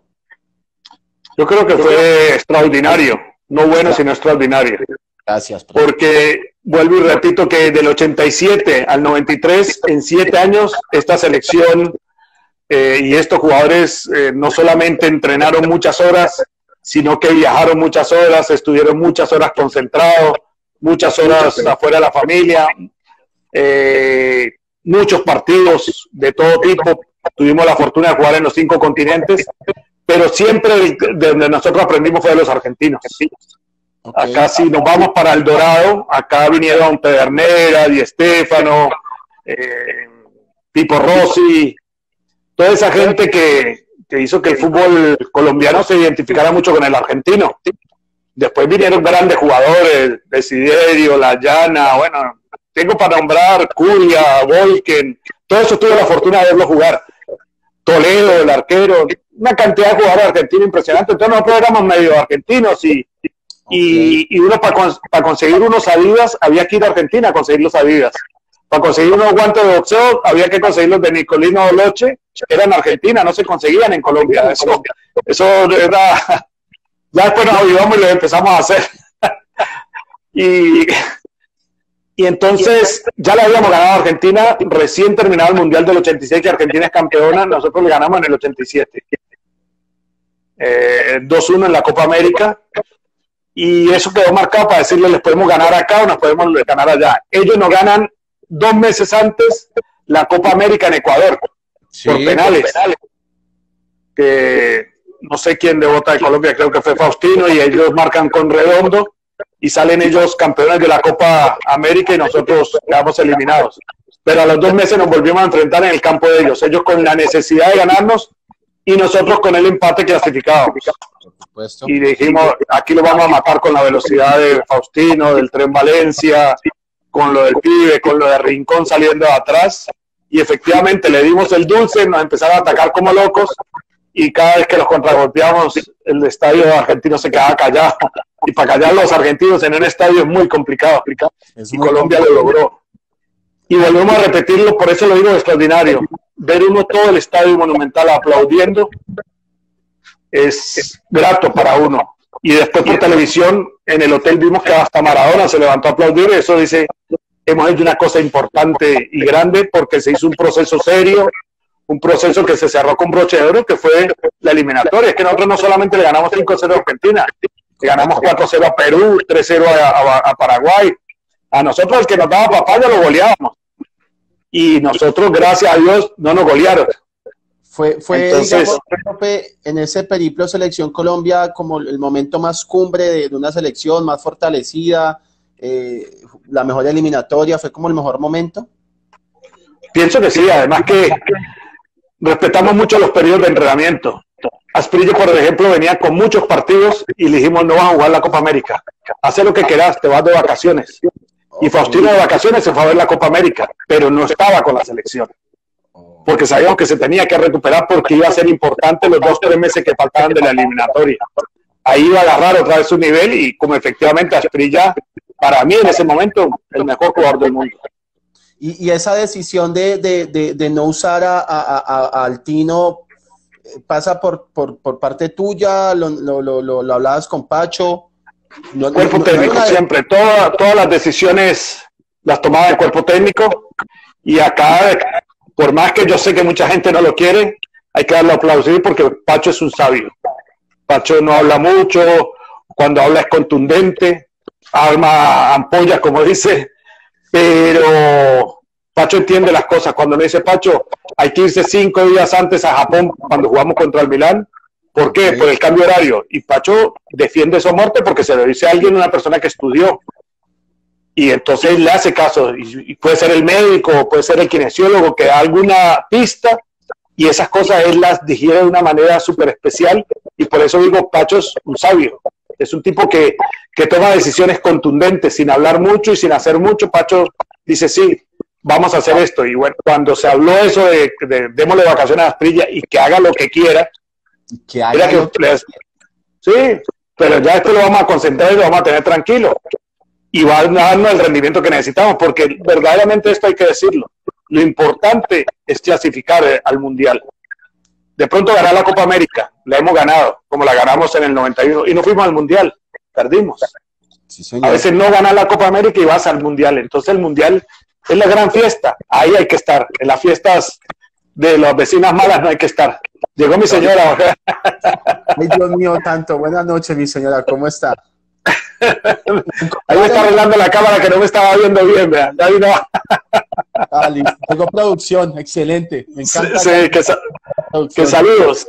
Yo creo que fue extraordinario, no bueno, sino extraordinario. Gracias, profe. Porque vuelvo y repito que del ochenta y siete al noventa y tres, en siete años, esta selección eh, y estos jugadores eh, no solamente entrenaron muchas horas, sino que viajaron muchas horas, estuvieron muchas horas concentrados, muchas horas afuera de la familia, eh, muchos partidos de todo tipo. Tuvimos la fortuna de jugar en los cinco continentes, pero siempre de donde nosotros aprendimos fue de los argentinos. Okay. Acá si nos vamos para El Dorado, acá vinieron Pedernera, Di Stéfano, eh, Pipo Rossi, toda esa gente que, que hizo que el fútbol colombiano se identificara mucho con el argentino. Después vinieron grandes jugadores, Desiderio, La Llana, bueno, tengo para nombrar Curia, Volken, todo eso tuve la fortuna de verlo jugar. Toledo, el arquero, una cantidad de jugadores argentinos impresionante. Entonces nosotros éramos medio argentinos y, y, y uno para cons para conseguir unos Adidas había que ir a Argentina a conseguir los Adidas. Para conseguir unos guantes de boxeo había que conseguirlos de Nicolino Loche, eran en Argentina, no se conseguían en Colombia. Eso, eso era... Ya después nos ayudamos y lo empezamos a hacer. y, y entonces ya le habíamos ganado a Argentina, recién terminado el Mundial del ochenta y seis, que Argentina es campeona, nosotros le ganamos en el ochenta y siete. Eh, dos uno en la Copa América. Y eso quedó marcado para decirle, les podemos ganar acá o nos podemos ganar allá. Ellos nos ganan dos meses antes la Copa América en Ecuador, sí, por penales. Por penales. Que... no sé quién de Bota de Colombia, creo que fue Faustino, y ellos marcan con Redondo y salen ellos campeones de la Copa América y nosotros quedamos eliminados. Pero a los dos meses nos volvimos a enfrentar en el campo de ellos, ellos con la necesidad de ganarnos y nosotros con el empate clasificábamos. Y dijimos, aquí lo vamos a matar con la velocidad de Faustino, del Tren Valencia, con lo del pibe, con lo de Rincón saliendo de atrás, y efectivamente le dimos el dulce, nos empezaron a atacar como locos, y cada vez que los contragolpeamos, el estadio argentino se quedaba callado. Y para callar a los argentinos en un estadio es muy complicado. Es y muy Colombia complicado. Lo logró. Y volvemos a repetirlo, por eso lo digo extraordinario. Ver uno todo el estadio Monumental aplaudiendo es grato para uno. Y después por televisión, en el hotel vimos que hasta Maradona se levantó a aplaudir. Eso dice, hemos hecho una cosa importante y grande porque se hizo un proceso serio, un proceso que se cerró con broche de oro, que fue la eliminatoria. Es que nosotros no solamente le ganamos cinco cero a Argentina, le ganamos cuatro cero a Perú, tres cero a, a, a Paraguay. A nosotros el que nos daba papaya lo goleábamos. Y nosotros, gracias a Dios, no nos golearon. Fue, fue Entonces, digamos, en ese periplo Selección Colombia como el momento más cumbre de, de una selección más fortalecida, eh, la mejor eliminatoria, fue como el mejor momento. Pienso que sí, además que respetamos mucho los periodos de entrenamiento. Asprilla, por ejemplo, venía con muchos partidos y le dijimos, no vas a jugar la Copa América. Haz lo que quieras, te vas de vacaciones. Y Faustino de vacaciones se fue a ver la Copa América, pero no estaba con la selección. Porque sabíamos que se tenía que recuperar porque iba a ser importante los dos, tres meses que faltaban de la eliminatoria. Ahí iba a agarrar otra vez su nivel y como efectivamente Asprilla, para mí en ese momento, el mejor jugador del mundo. Y, y esa decisión de, de, de, de no usar a, a, a, a Altino pasa por, por, por parte tuya, lo, lo, lo, lo, lo hablabas con Pacho. No, cuerpo no, técnico, no siempre. Toda, todas las decisiones las tomaba el cuerpo técnico y acá, por más que yo sé que mucha gente no lo quiere, hay que darle aplaudir porque Pacho es un sabio. Pacho no habla mucho, cuando habla es contundente, arma ampollas, como dice, pero Pacho entiende las cosas. Cuando le dice Pacho, hay que irse cinco días antes a Japón cuando jugamos contra el Milán. ¿Por qué? Por el cambio horario. Y Pacho defiende eso a muerte porque se lo dice a alguien, una persona que estudió. Y entonces le hace caso. Y, y puede ser el médico, puede ser el kinesiólogo que da alguna pista. Y esas cosas él las digiere de una manera súper especial. Y por eso digo, Pacho es un sabio. Es un tipo que, que toma decisiones contundentes, sin hablar mucho y sin hacer mucho. Pacho dice, sí, vamos a hacer esto. Y bueno, cuando se habló eso de, de démosle vacaciones a Asprilla y que haga lo que quiera, que haga que, lo que... les, sí, pero ya esto lo vamos a concentrar y lo vamos a tener tranquilo. Y va a darnos el rendimiento que necesitamos, porque verdaderamente esto hay que decirlo. Lo importante es clasificar al Mundial. De pronto ganar la Copa América, la hemos ganado, como la ganamos en el noventa y uno, y no fuimos al Mundial, perdimos. Sí, a veces no ganas la Copa América y vas al Mundial, entonces el Mundial es la gran fiesta, ahí hay que estar, en las fiestas de las vecinas malas no hay que estar. Llegó mi señora. Ay, Dios mío, tanto. Buenas noches, mi señora, ¿cómo está? Ahí me está arreglando la cámara que no me estaba viendo bien, vean. Ya vino. Ah, listo. Tengo producción, excelente. Me encanta. Sí, sí, que, sa que saludos.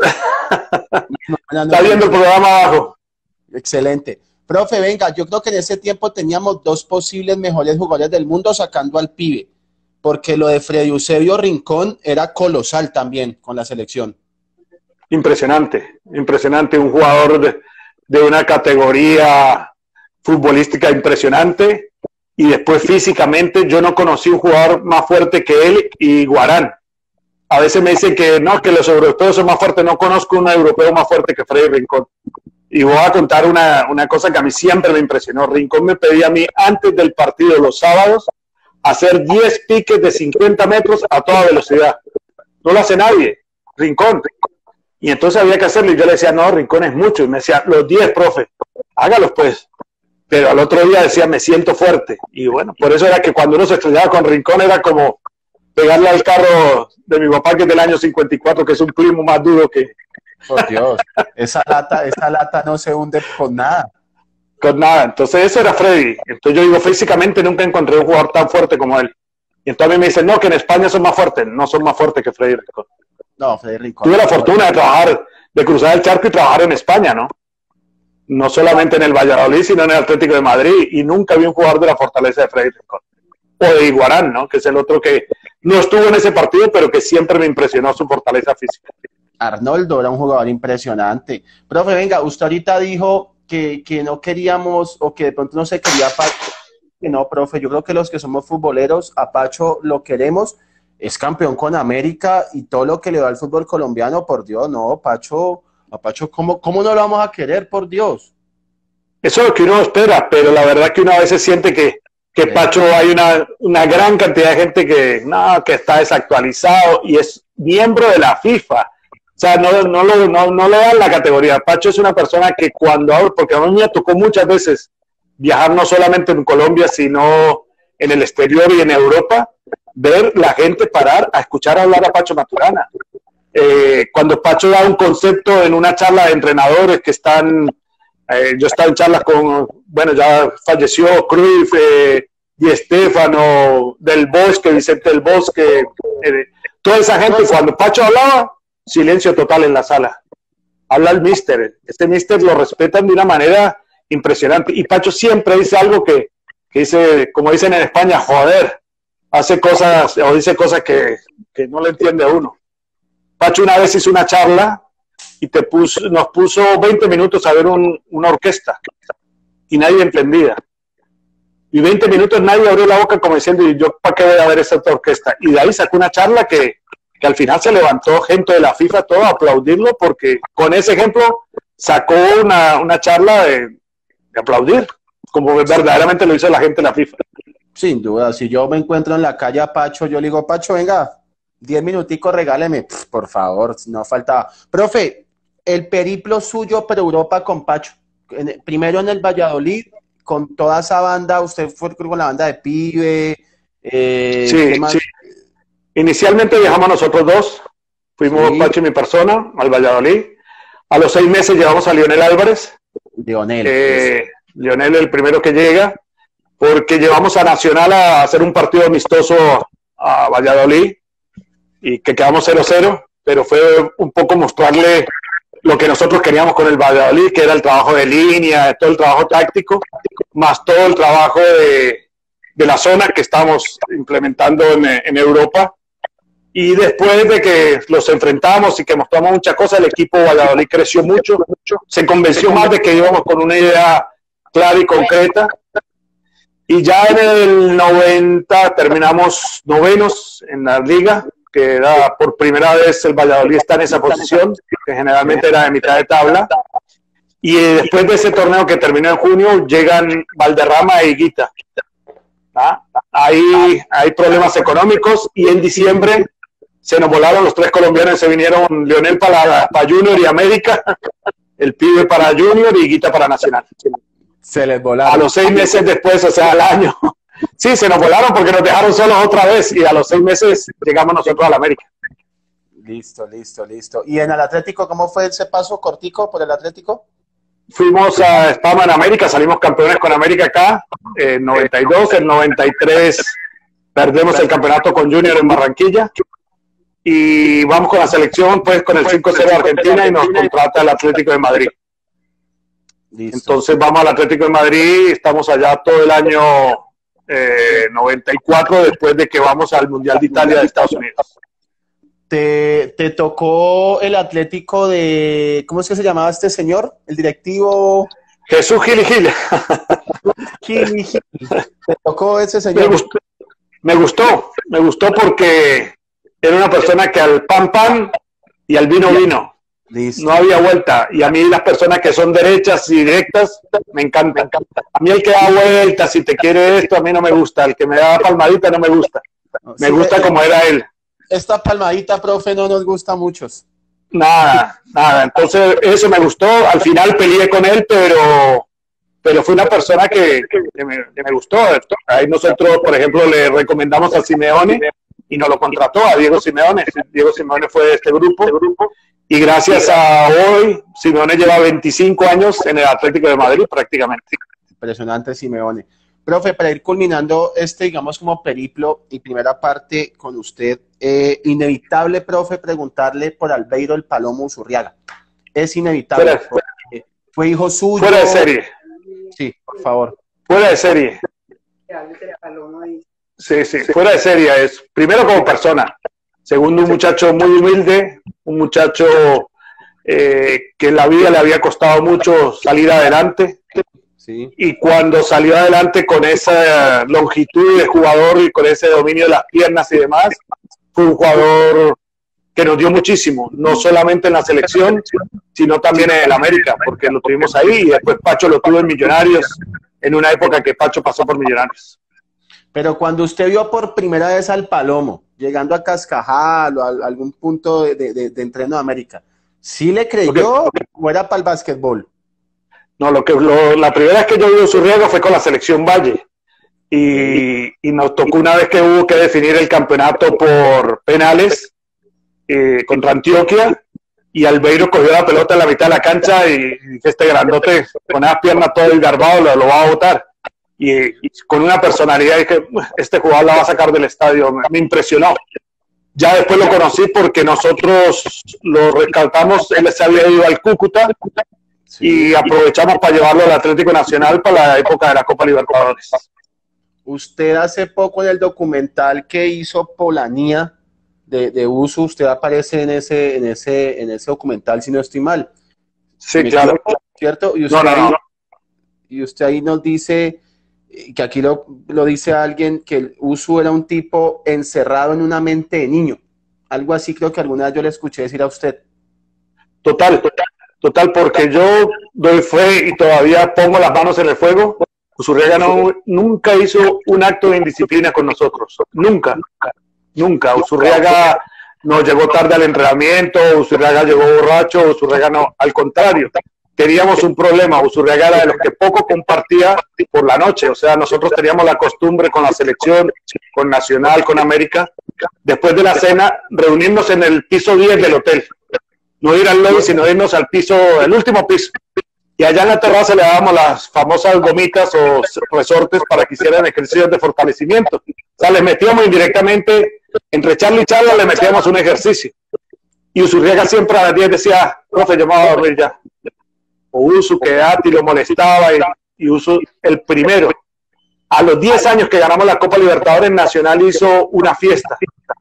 Está viendo el programa abajo. Excelente. Profe, venga, yo creo que en ese tiempo teníamos dos posibles mejores jugadores del mundo sacando al pibe, porque lo de Freddy Eusebio Rincón era colosal también con la selección. impresionante, impresionante, un jugador de, de una categoría futbolística impresionante, y después físicamente yo no conocí un jugador más fuerte que él y Guarán. A veces me dicen que no, que los europeos son más fuertes, no conozco un europeo más fuerte que Freddy Rincón. Y voy a contar una, una cosa que a mí siempre me impresionó. Rincón me pedía a mí antes del partido los sábados hacer diez piques de cincuenta metros a toda velocidad. No lo hace nadie, Rincón. Y entonces había que hacerlo y yo le decía, no, Rincón es mucho. Y me decía, los diez, profe, hágalos pues. Pero al otro día decía, me siento fuerte. Y bueno, por eso era que cuando uno se estrellaba con Rincón era como pegarle al carro de mi papá, que es del año cincuenta y cuatro, que es un primo más duro que... Por Dios, esa lata, esa lata no se hunde con nada. Con nada. Entonces eso era Freddy. Entonces yo digo, físicamente nunca encontré un jugador tan fuerte como él. Y entonces me dicen, no, que en España son más fuertes. No son más fuertes que Freddy Rincón. No, Freddy Rincón. Tuve la fortuna de trabajar, de cruzar el charco y trabajar en España, ¿no? No solamente en el Valladolid, sino en el Atlético de Madrid. Y nunca vi un jugador de la fortaleza de Freddy Rincón. O de Iguarán, ¿no? Que es el otro que no estuvo en ese partido, pero que siempre me impresionó su fortaleza física. Arnoldo era un jugador impresionante. Profe, venga, usted ahorita dijo que, que no queríamos, o que de pronto no se quería Pacho. Que no, profe, yo creo que los que somos futboleros, a Pacho lo queremos. Es campeón con América y todo lo que le da al fútbol colombiano, por Dios, no, Pacho, a Pacho, ¿cómo, cómo no lo vamos a querer, por Dios? Eso es lo que uno espera, pero la verdad que uno a veces siente que que Pacho hay una, una gran cantidad de gente que no, que está desactualizado y es miembro de la FIFA. O sea, no, no, lo, no, no le dan la categoría. Pacho es una persona que cuando, porque a mí me tocó muchas veces viajar no solamente en Colombia, sino en el exterior y en Europa, ver la gente parar a escuchar hablar a Pacho Maturana. Eh, cuando Pacho da un concepto en una charla de entrenadores que están... Eh, yo estaba en charlas con, bueno, ya falleció Cruyff, eh, Di Stéfano, Del Bosque, Vicente del Bosque, eh, toda esa gente. Cuando Pacho hablaba, silencio total en la sala. Habla el míster. Este míster lo respetan de una manera impresionante. Y Pacho siempre dice algo que, que dice, como dicen en España, joder, hace cosas, o dice cosas que, que no le entiende a uno. Pacho una vez hizo una charla y te puso, nos puso veinte minutos a ver un, una orquesta y nadie entendía. Y veinte minutos nadie abrió la boca como diciendo, ¿y yo para qué voy a ver esta orquesta? Y de ahí sacó una charla que, que al final se levantó gente de la FIFA todo a aplaudirlo, porque con ese ejemplo sacó una, una charla de, de aplaudir, como verdaderamente lo hizo la gente de la FIFA. Sin duda, si yo me encuentro en la calle a Pacho, yo le digo, Pacho, venga, diez minuticos, regáleme, Pff, por favor, no faltaba. Profe, el periplo suyo por Europa con Pacho, en, primero en el Valladolid, con toda esa banda, usted fue con la banda de Pibe. Eh, sí, sí. Inicialmente viajamos nosotros dos, fuimos sí. Pacho y mi persona al Valladolid. A los seis meses llevamos a Lionel Álvarez. Lionel. Eh, Lionel el primero que llega, porque llevamos a Nacional a hacer un partido amistoso a Valladolid y que quedamos cero cero, pero fue un poco mostrarle lo que nosotros queríamos con el Valladolid, que era el trabajo de línea, todo el trabajo táctico, más todo el trabajo de, de la zona que estamos implementando en, en Europa. Y después de que los enfrentamos y que mostramos muchas cosas, el equipo Valladolid creció mucho, mucho, se convenció más de que íbamos con una idea clara y concreta. Y ya en el noventa terminamos novenos en la liga, que era por primera vez el Valladolid está en esa posición, que generalmente era de mitad de tabla. Y después de ese torneo que terminó en junio, llegan Valderrama e Higuita. ¿Ah? Ahí hay problemas económicos y en diciembre se nos volaron los tres colombianos, se vinieron Lionel para, para Junior y América, el Pibe para Junior y Higuita para Nacional. Se les volaron. A los seis meses después, o sea, al año. Sí, se nos volaron porque nos dejaron solos otra vez y a los seis meses llegamos nosotros al América. Listo, listo, listo. ¿Y en el Atlético cómo fue ese paso cortico por el Atlético? Fuimos a Espama en América, salimos campeones con América acá, en noventa y dos, en noventa y tres perdemos el campeonato con Junior en Barranquilla y vamos con la selección pues con el cinco cero de Argentina y nos contrata el Atlético de Madrid. Listo. Entonces vamos al Atlético de Madrid, estamos allá todo el año eh, noventa y cuatro después de que vamos al Mundial de Italia de Estados Unidos. te, te tocó el Atlético de, ¿cómo es que se llamaba este señor? El directivo... Jesús Gil y Gil. Gil y Gil. Te tocó ese Me señor. gustó, me gustó, me gustó porque era una persona que al pan pan y al vino vino. Listo. No había vuelta. Y a mí las personas que son derechas y directas me encantan. A mí el que da vueltas, si te quiere esto, a mí no me gusta. El que me da palmadita no me gusta. Me Sí, gusta eh, como era él. Esta palmadita, profe, no nos gusta a muchos. Nada, nada. Entonces eso me gustó. Al final peleé con él, pero, pero fue una persona que, que, me, que me gustó. Ahí nosotros, por ejemplo, le recomendamos a Simeone y nos lo contrató a Diego Simeone. Diego Simeone fue de este grupo. Y gracias a hoy, Simeone lleva veinticinco años en el Atlético de Madrid prácticamente. Impresionante, Simeone. Profe, para ir culminando este, digamos, como periplo y primera parte con usted, eh, inevitable, profe, preguntarle por Albeiro el Palomo Uzurriaga. Es inevitable. Fuera, fue, fue hijo suyo. Fuera de serie. Sí, por favor. Fuera de serie. Sí, sí, fuera de serie. Es, primero como persona. Segundo, un muchacho muy humilde, un muchacho eh, que en la vida le había costado mucho salir adelante. Sí. Y cuando salió adelante con esa longitud de jugador y con ese dominio de las piernas y demás, fue un jugador que nos dio muchísimo, no solamente en la selección, sino también en el América, porque lo tuvimos ahí y después Pacho lo tuvo en Millonarios, en una época que Pacho pasó por Millonarios. Pero cuando usted vio por primera vez al Palomo, llegando a Cascajal o a algún punto de, de, de entreno de América, ¿sí le creyó okay. o era para el básquetbol? No, lo que, lo, la primera vez que yo vi Uzurriaga fue con la selección Valle y, y nos tocó una vez que hubo que definir el campeonato por penales eh, contra Antioquia y Albeiro cogió la pelota en la mitad de la cancha y, y este grandote con las piernas todo desgarbado lo, lo va a botar. Y, y con una personalidad que este jugador la va a sacar del estadio, me, me impresionó. Ya después lo conocí porque nosotros lo rescatamos, él se había ido al Cúcuta y aprovechamos para llevarlo al Atlético Nacional para la época de la Copa Libertadores. Usted hace poco en el documental que hizo Polanía de, de Uso, usted aparece en ese, en ese, en ese documental, si no estoy mal. Sí, claro. Equivoco, ¿cierto? Y usted, no, no, no. Ahí, y usted ahí nos dice que aquí lo, lo dice alguien que el Uso era un tipo encerrado en una mente de niño. Algo así creo que alguna vez yo le escuché decir a usted. Total, total. Total, porque yo doy fe y todavía pongo las manos en el fuego. Uzurriaga no, nunca hizo un acto de indisciplina con nosotros. Nunca, nunca. Uzurriaga no llegó tarde al entrenamiento, Uzurriaga llegó borracho, Uzurriaga no. Al contrario, teníamos un problema. Uzurriaga era de los que poco compartía por la noche. O sea, nosotros teníamos la costumbre con la selección, con Nacional, con América, después de la cena, reunirnos en el piso diez del hotel. No ir al lobby, sino irnos al piso, el último piso. Y allá en la terraza le dábamos las famosas gomitas o resortes para que hicieran ejercicios de fortalecimiento. O sea, les metíamos indirectamente, entre charla y charla, le metíamos un ejercicio. Y Uzurriaga siempre a las diez decía, profe, yo me voy a dormir ya. O Uso, que Ati lo molestaba, y, y Uso, el primero. A los diez años que ganamos la Copa Libertadores, Nacional hizo una fiesta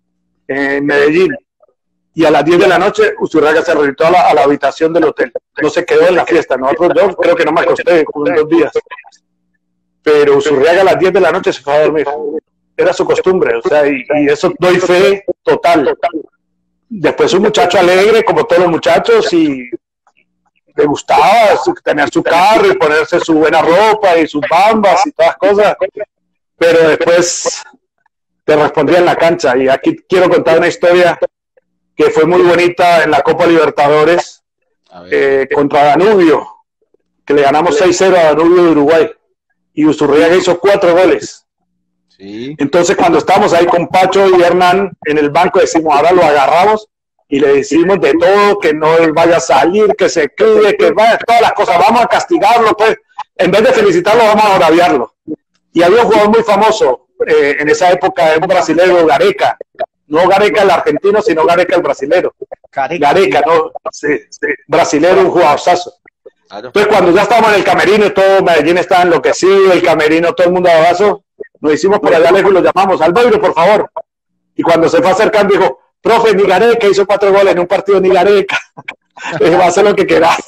en Medellín. Y a las diez de la noche, Uzurriaga se retiró a la, a la habitación del hotel. No se quedó en la fiesta. Nosotros, yo creo que no me acosté en dos días. Pero Uzurriaga a las diez de la noche se fue a dormir. Era su costumbre, o sea, y, y eso doy fe total. Después un muchacho alegre, como todos los muchachos, y le gustaba su, tener su carro y ponerse su buena ropa y sus bambas y todas las cosas. Pero después te respondía en la cancha. Y aquí quiero contar una historia que fue muy bonita en la Copa Libertadores eh, contra Danubio, que le ganamos seis cero a Danubio de Uruguay, y Uzurriaga hizo cuatro goles. Sí. Entonces cuando estábamos ahí con Pacho y Hernán en el banco, decimos, ahora lo agarramos y le decimos de todo, que no vaya a salir, que se cuide, que vaya, todas las cosas, vamos a castigarlo, pues, en vez de felicitarlo, vamos a agraviarlo. Y había un jugador muy famoso eh, en esa época, un brasileño, Gareca. No Gareca el argentino, sino Gareca el brasilero. Gareca, Gareca, no, sí, sí, brasilero, un jugadorzazo. Entonces, cuando ya estábamos en el camerino y todo Medellín estaba enloquecido, el camerino, todo el mundo abrazo, nos hicimos por allá lejos y lo llamamos, Albeiro, por favor. Y cuando se fue acercando, dijo, profe, ni Gareca hizo cuatro goles en un partido, ni Gareca. Le dije, va a hacer lo que quieras.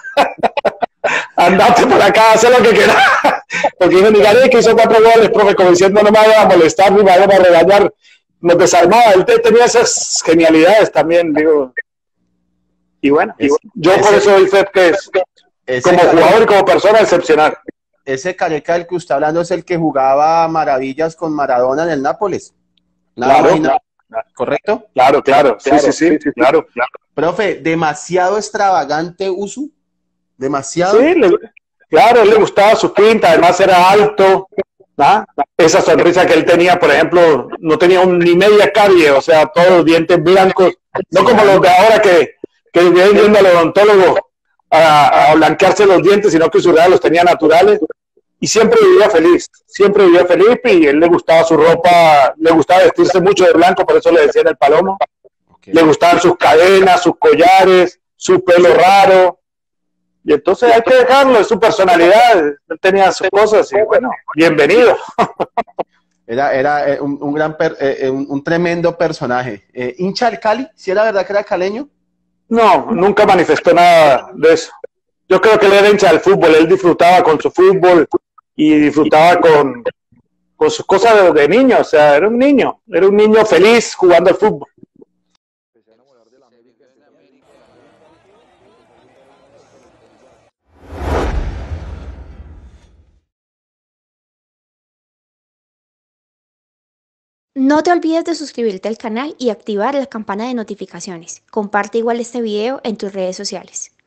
Andate por acá, haz lo que quieras. Porque dijo, ni Gareca hizo cuatro goles, profe, como diciendo, no me vayan a molestar, ni me vayan a regañar. Nos desarmaba, él tenía esas genialidades también, digo. Y bueno, ese, yo ese, por eso doy fe que es, como Gareca, jugador y como persona, excepcional. Ese Gareca del que usted hablando es el que jugaba maravillas con Maradona en el Nápoles. Nada claro, más nada. Claro, ¿correcto? Claro, claro, sí, claro, sí, sí, sí, sí, claro, claro. Profe, demasiado extravagante Usu, demasiado. Sí, le, claro, él le gustaba su pinta, además era alto, ¿ah? Esa sonrisa que él tenía, por ejemplo, no tenía un, ni media carie, o sea, todos los dientes blancos, no sí, como los de ahora que, que vienen yendo al odontólogo a, a blanquearse los dientes, sino que sus los tenía naturales. Y siempre vivía feliz, siempre vivía feliz y él le gustaba su ropa, le gustaba vestirse mucho de blanco, por eso le decían el Palomo. Okay. Le gustaban sus cadenas, sus collares, su pelo raro. Y entonces hay que dejarlo, es su personalidad, él tenía sus cosas y bueno, bienvenido. Era, era un, un, gran per, eh, un, un tremendo personaje. Eh, ¿Hincha del Cali? ¿Sí era verdad que era caleño? No, nunca manifestó nada de eso. Yo creo que él era hincha del fútbol, él disfrutaba con su fútbol y disfrutaba con, con sus cosas de, de niño, o sea, era un niño, era un niño feliz jugando al fútbol. No te olvides de suscribirte al canal y activar la campana de notificaciones. Comparte igual este video en tus redes sociales.